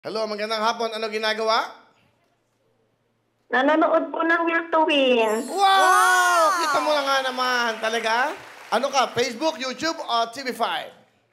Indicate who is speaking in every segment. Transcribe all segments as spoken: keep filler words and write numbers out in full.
Speaker 1: Hello, magandang hapon. Ano ginagawa?
Speaker 2: Nanonood po ng Will to Win.
Speaker 1: Wow! Kita mo na nga naman. Talaga? Ano ka? Facebook, YouTube, o T V five?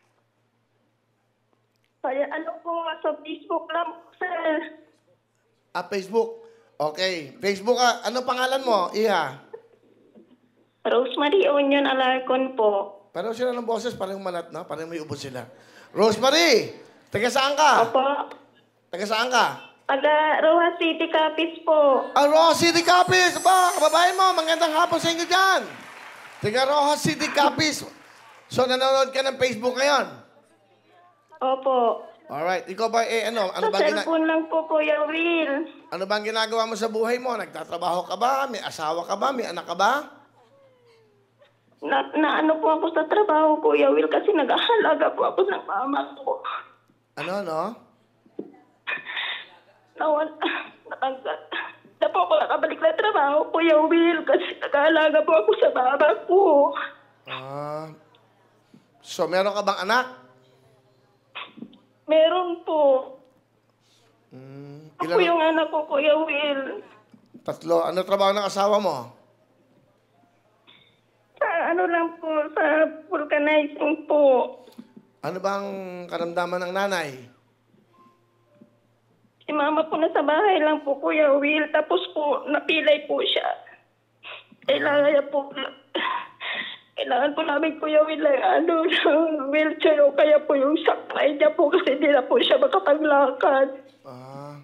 Speaker 2: Kaya ano po, sa Facebook lang po, sir.
Speaker 1: Ah, Facebook. Okay. Facebook ka. Ano pangalan mo, Iha?
Speaker 2: Rosemary Onion Alarcon po.
Speaker 1: Pareho sila ng boses. Parang malat, no? Parang may ubo sila. Rosemary! Taga saan ka?
Speaker 2: Opo.
Speaker 1: Taga saan ka?
Speaker 2: Taga Rojas City, Capiz po.
Speaker 1: Ah, Rojas City, Capiz! Ba, kababayan mo, magandang hapon sa inyo dyan. Taga Rojas City, Capiz. So, nanonood ka ng Facebook ngayon?
Speaker 2: Opo.
Speaker 1: Alright. Ikaw ba, eh, ano? Ano
Speaker 2: Sa
Speaker 1: ba gina-
Speaker 2: cellphone lang po, Kuya Will.
Speaker 1: Ano bang ginagawa mo sa buhay mo? Nagtatrabaho ka ba? May asawa ka ba? May anak ka ba?
Speaker 2: Na, na ano po ako sa trabaho, Kuya Will, kasi nag-ahalaga po ako ng mama ko.
Speaker 1: Ano, no?
Speaker 2: Nawan, natanggal. Na po ako nakabalik na trabaho, Kuya Will, kasi nag-ahalaga po ako sa mama ko.
Speaker 1: Ah. So, meron ka bang anak?
Speaker 2: Meron po.
Speaker 1: Hmm,
Speaker 2: Ako yung anak ko, Kuya Will.
Speaker 1: Tatlo. Ano trabaho ng asawa mo?
Speaker 2: Sa ano lang po, sa vulcanizing po.
Speaker 1: Ano bang karamdaman ng nanay?
Speaker 2: Si mama po nasa bahay lang po, Kuya Will. Tapos po, napilay po siya. Kailangan niya po, kailangan po namin, Kuya Will, ay ano, ng wheelchair o kaya po yung sakay niya po kasi hindi na po siya makapaglakad.
Speaker 1: Ah.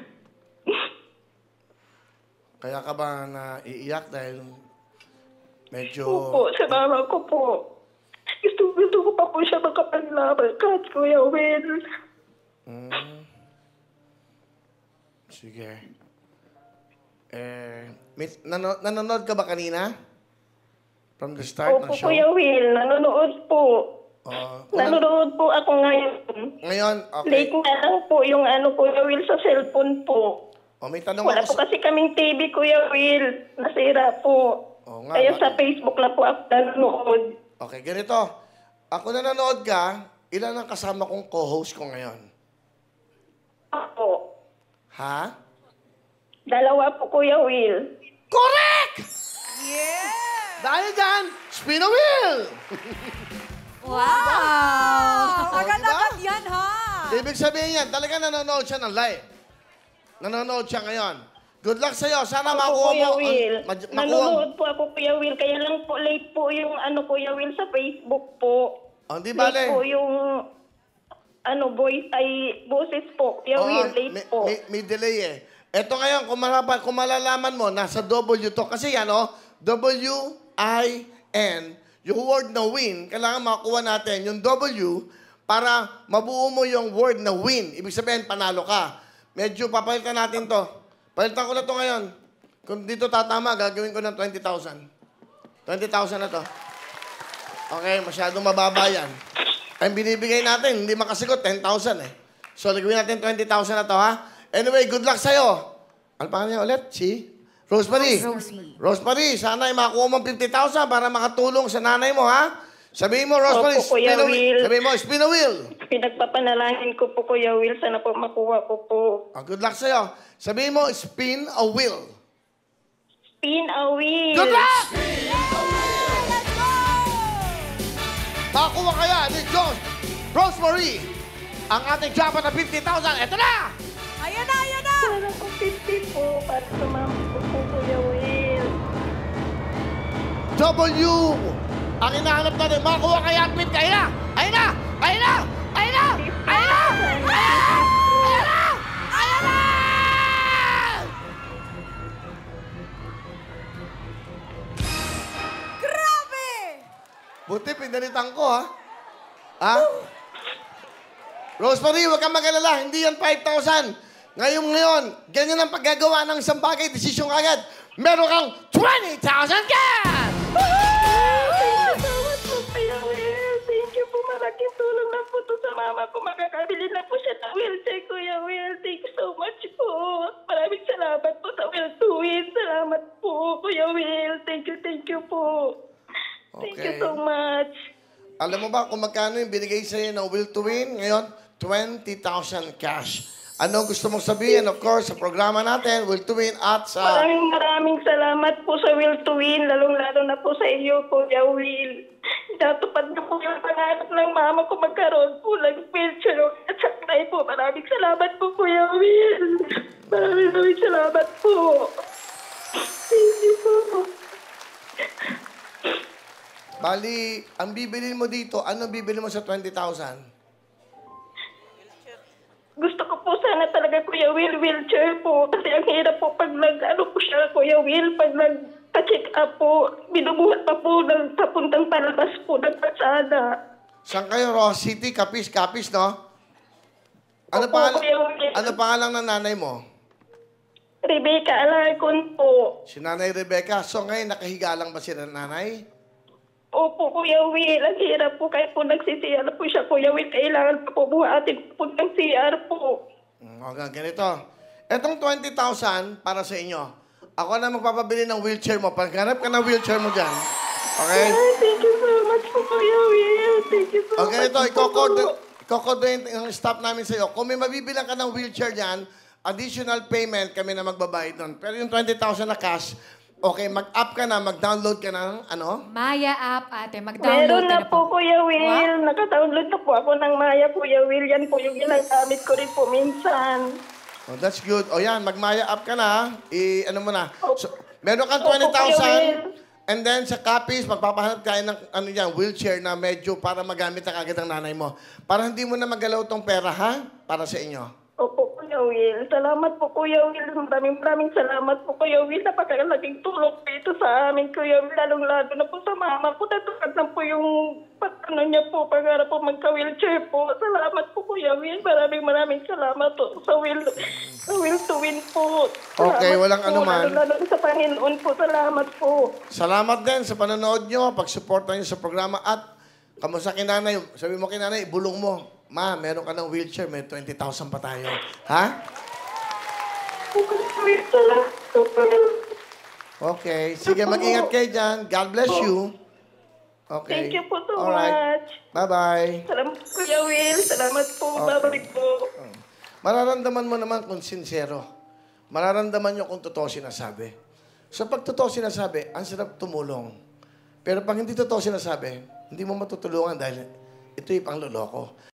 Speaker 1: Kaya ka ba naiiyak dahil medyo...
Speaker 2: Opo, sa mama ko po. Gusto, gusto ko pa po siya makapaglakad, Kuya Will.
Speaker 1: Hmm. Sige. Eh, may, nano, nanonood ka ba kanina? From the start
Speaker 2: Opo,
Speaker 1: ng show?
Speaker 2: Kuya Will, nanonood po.
Speaker 1: Uh, kung nan-
Speaker 2: Nanonood po ako ngayon.
Speaker 1: ngayon, okay.
Speaker 2: Late na lang po yung ano, Kuya Will, sa cellphone po.
Speaker 1: O, may tanong
Speaker 2: Wala
Speaker 1: ako
Speaker 2: po
Speaker 1: sa...
Speaker 2: kasi kaming T V, Kuya Will. Nasira po.
Speaker 1: Oo nga,
Speaker 2: Kaya
Speaker 1: bakit?
Speaker 2: sa Facebook lang po ako nanonood.
Speaker 1: Okay, ganito. Ako nanonood ka, ilan ang kasama kong co-host ko ngayon?
Speaker 2: Ako.
Speaker 1: Ha?
Speaker 2: Dalawa po, Kuya Will.
Speaker 1: Correct! Yeah! Dahil dyan, spin a wheel!
Speaker 3: Wow!
Speaker 1: Oh,
Speaker 3: Agad-agad
Speaker 1: diba?
Speaker 3: yan, ha?
Speaker 1: Ibig sabihin yan, talaga nanonood siya ng live. Nanonood siya ngayon. Good luck sa'yo. Sana
Speaker 2: Ako,
Speaker 1: makuha
Speaker 2: Kuya
Speaker 1: mo.
Speaker 2: Will.
Speaker 1: ang- ma- makuha mo.
Speaker 2: Nanonood po ako, Kuya Will. Kaya lang po, late po yung ano, Kuya Will, sa Facebook po.
Speaker 1: Oh, di
Speaker 2: Late po
Speaker 1: bale.
Speaker 2: yung ano, voice, ay, boses po. Kuya
Speaker 1: Oo,
Speaker 2: Will, late
Speaker 1: may,
Speaker 2: po.
Speaker 1: may, may delay eh. Ito ngayon, kung, malapa, kung malalaman mo, nasa W to. Kasi yan, oh, W I N, yung word na win, kailangan makakuha natin yung W para mabuo mo yung word na win. Ibig sabihin, panalo ka. Medyo papalitan natin to. Palitan ko na to ngayon. Kung dito tatama, gagawin ko ng twenty thousand. twenty thousand na to. Okay, masyadong mababa yan. Ang binibigay natin, hindi makasigot, ten thousand eh. So, nagawin natin twenty thousand na to, ha? Anyway, good luck sa'yo. Ano pa niya ulit? Si? Rosemary.
Speaker 3: Rosie.
Speaker 1: Rosemary, sana ay makuha mo fifty thousand para makatulong sa nanay mo, ha? Sabihin mo, Rosemary,
Speaker 2: Opo, Kuya
Speaker 1: spin a wheel.
Speaker 2: Will.
Speaker 1: Sabihin mo, spin a wheel.
Speaker 2: Pinagpapanalangin ko po, Kuya Will. Sana po makuha ko po.
Speaker 1: Oh, good luck sa'yo. Sabihin mo, spin a wheel.
Speaker 2: Spin a wheel.
Speaker 1: Good luck! Makakuha kaya ni Josh Rosemary ang ating jackpot na fifty thousand. Ito na!
Speaker 3: Ayan na, ayan na!
Speaker 2: Sana po fifty po para sa mama ko po, Kuya Will.
Speaker 1: W ang hinahanap natin. Makakuha kaya ang fifty. Ayun na! Ayun na! Ayun na! Ayun na! Ayun na! Ayun na! Ayun na!
Speaker 3: Grabe!
Speaker 1: Buti, pinalitan ko, ha? Ha? Rosemary, huwag kang mag-alala. Hindi yan five thousand. Ngayon ngayon, ganyan ang paggagawa ng isang bagay, desisyon agad. Meron kang twenty thousand cash!
Speaker 2: Thank you so much po, Kuya Will. Thank you po. Malaking tulong na po to sa mama ko. Makakabili na po siya ng wheelchair, Kuya Will. Thank you so much po. Maraming salamat po sa Will to Win. Salamat po, Kuya Will. Thank you, thank you po. Thank you
Speaker 1: Okay.
Speaker 2: so much.
Speaker 1: Alam mo ba kung magkano yung binigay sa'yo ng Will to Win? Ngayon, twenty thousand cash. Ano gusto mong sabihin, of course, sa programa natin, Will to Win at sa...
Speaker 2: Maraming maraming salamat po sa Will to Win, lalong-lalo na po sa iyo, Kuya Will. Natupad na po yung pangarap ng mama ko magkaroon po ng wheelchair at sakay po. Maraming salamat po, Kuya Will. Maraming maraming salamat po. Thank you po.
Speaker 1: Bali, ang bibili mo dito, ano bibili mo sa twenty thousand?
Speaker 2: Gusto ko po sana talaga, Kuya Will, wheelchair po. Kasi ang hirap po pag nag, ano po siya, Kuya Will, pag nag-check up po, binubuhat pa po ng papuntang palabas po ng pasada.
Speaker 1: Saan kayo, Ross City, Capiz, Capiz, no? Ano
Speaker 2: Opo,
Speaker 1: pangalan,
Speaker 2: Kuya Will.
Speaker 1: ano pangalan ng nanay mo?
Speaker 2: Rebecca Alarcon po.
Speaker 1: Si Nanay Rebecca. So ngayon, nakahiga lang ba si nanay?
Speaker 2: Opo, Kuya Will. Ang hirap po kahit po nagsi-C R po siya, Kuya Will. Kailangan pa po buhatin po ng C R po.
Speaker 1: Mm, Okay, ganito. Etong twenty thousand para sa inyo. Ako na magpapabili ng wheelchair mo. Paghanap ka ng wheelchair mo dyan. Okay?
Speaker 2: Ay, thank you so much po, Kuya Will. Thank you so
Speaker 1: Okay,
Speaker 2: much
Speaker 1: ito.
Speaker 2: po.
Speaker 1: Iko-coordinate iko-coordinate ang staff namin sa iyo. Kung may mabibilang ka ng wheelchair dyan, additional payment kami na magbabayad doon. Pero yung twenty thousand na cash, okay, mag-up ka na, mag-download ka na, ano?
Speaker 3: Maya app, ate. Mag-download
Speaker 2: Meron
Speaker 3: ka
Speaker 2: na po, Kuya Will. Naka-download na po ako ng Maya, Kuya Will. Yan po yung ginagamit ko rin po minsan.
Speaker 1: Oh, that's good. O yan, mag-Maya up ka na. I, ano mo na. So, meron kang
Speaker 2: Opo,
Speaker 1: twenty
Speaker 2: Kuya
Speaker 1: thousand.
Speaker 2: Will.
Speaker 1: And then sa copies, magpapahanap tayo ng ano yan, wheelchair na medyo para magamit na kagad ang nanay mo. Para hindi mo na magalaw tong pera, ha? Para sa inyo.
Speaker 2: Opo, Kuya Will. Salamat po, Kuya Will. Maraming maraming salamat po, Kuya Will. Napakalaking tulong po ito sa amin, Kuya Will. Lalong-lalo na po sa mama ko. Natupad na po yung patano niya po para po magka-wheelchair po. Salamat po, Kuya Will. Maraming maraming salamat po sa Will, sa Will to Win po. Salamat
Speaker 1: Okay, walang
Speaker 2: po,
Speaker 1: anuman.
Speaker 2: Lalo-lalo sa Panginoon po. Salamat po.
Speaker 1: Salamat din sa panonood nyo, pag-suporta nyo sa programa at kamusta kinanay, sabi mo kinanay, ibulong mo. Ma, meron ka ng wheelchair, may twenty thousand pa tayo. Ha?
Speaker 2: Salamat po.
Speaker 1: Okay. Sige, mag-ingat kayo dyan. God bless you. Okay.
Speaker 2: Thank you po so
Speaker 1: Alright.
Speaker 2: much.
Speaker 1: Bye-bye.
Speaker 2: Salamat, Kuya Will. Salamat po. Babalik po.
Speaker 1: Mararamdaman mo naman kung sincero. Mararamdaman nyo kung totoo sinasabi. So pag totoo sinasabi, ang sarap tumulong. Pero pag hindi totoo sinasabi, hindi mo matutulungan dahil ito'y pangloloko.